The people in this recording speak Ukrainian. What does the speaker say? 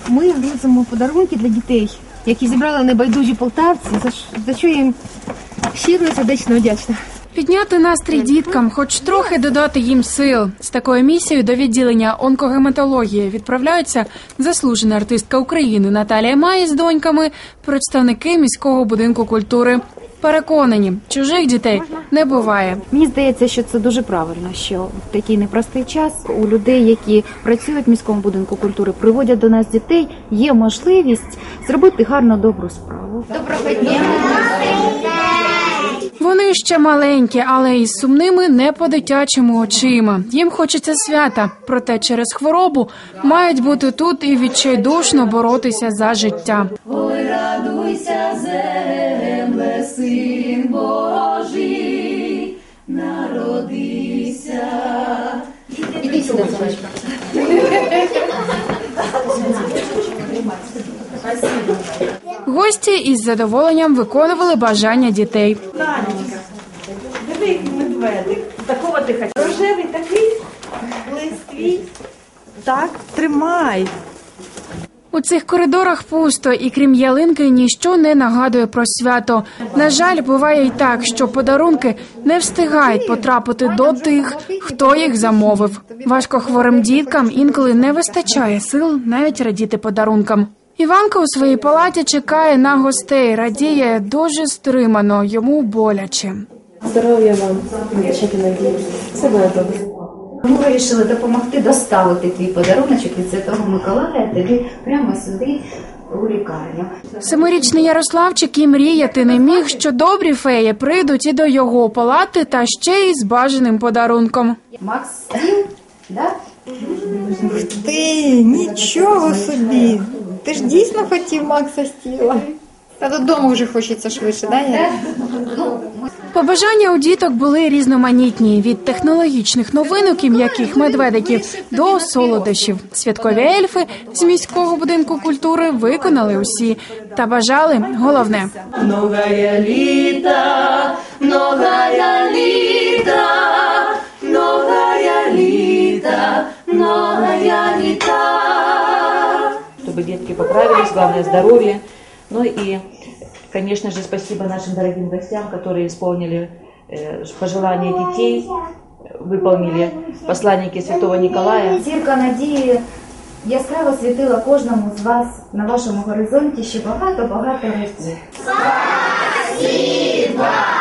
Ми грузимо подарунки для дітей, які зібрали небайдужі полтавці, за що я їм щиро і сердечно вдячна. Підняти настрій діткам, хоч трохи додати їм сил. З такою місією до відділення онкогематології відправляються заслужена артистка України Наталія Май з доньками, представники міського будинку культури. Переконані, чужих дітей не буває. Мені здається, що це дуже правильно, що в такий непростий час у людей, які працюють в міському будинку культури, приводять до нас дітей, є можливість зробити гарну, добру справу. Доброго дня! Вони ще маленькі, але із сумними не по-дитячому очима. Їм хочеться свята, проте через хворобу мають бути тут і відчайдушно боротися за життя. Ой, радуйся, земле, Син Божий, народився. Іди сюди, сонечко. Гості із задоволенням виконували бажання дітей. Наденька, диви, який медведик. Такого ти хочеш? Рожевий такий, листвій. Так, тримай. У цих коридорах пусто, і крім ялинки ніщо не нагадує про свято. На жаль, буває й так, що подарунки не встигають потрапити до тих, хто їх замовив. Важкохворим діткам інколи не вистачає сил навіть радіти подарункам. Іванка у своїй палаті чекає на гостей, радіє дуже стримано, йому боляче. Здоров'я вам, дівчата, надіюсь. Все буде добре. Ми вирішили допомогти доставити твій подаруночок від Святого Миколая тобі прямо сюди, у лікарню. 7-річний Ярославчик і мріяти не міг, що добрі феї прийдуть і до його палати, та ще й з бажаним подарунком. Макс Стіл, да? Ти, нічого собі. Ти ж дійсно хотів Макса Стіла. Та додому вже хочеться швидше, да? Побажання у діток були різноманітні – від технологічних новинок і м'яких медведиків до солодощів. Святкові ельфи з міського будинку культури виконали усі та бажали головне. Многая літа, многая літа, многая літа, многая літа. Чтобы детки поправились, главное здоровье. Ну и, конечно же, спасибо нашим дорогим гостям, которые исполнили пожелания детей, выполнили посланники Святого Николая. Зірка надії яскраво світила кожному з вас на вашому горизонті ще багато-багато років. Спасибо!